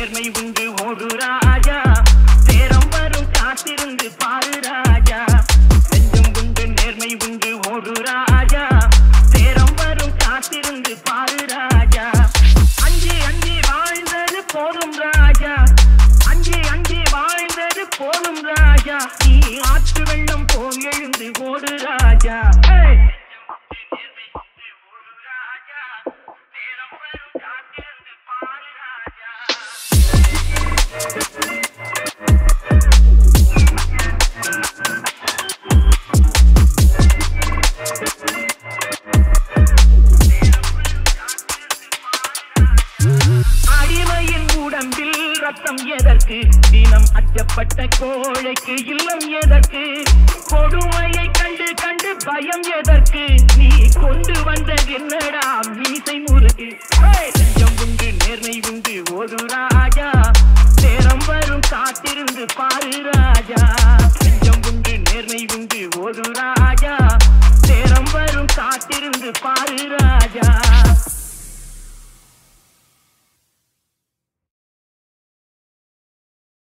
நேர்மை உண்டு ஒரு ராஜா நேரம் வரும் காத்திருந்து பாரு ராஜா நெஞ்சம் உண்டு நேர்மை உண்டு ஒரு ராஜா நேரம் வரும் காத்திருந்து பாரு ராஜா அஞ்சி அஞ்சி வாழ்ந்தது போதும் ராஜா அஞ்சி அஞ்சி வாழ்ந்தது போதும் ராஜா நீ ஆற்று வெள்ளம் போல் எழுந்து ஓடு ராஜா அடிமையின் உடம்பில் ரத்தம் எதற்கு தினம் அச்சப்பட்ட கோழைக்கு இல்லம் எதற்கு கொடுமையை கண்டு கண்டு பயம் எதற்கு நீ கொண்டு வந்த என்னடா மீசை முறுக்கு நெஞ்சம் உண்டு நேர்மை உண்டு ஒரு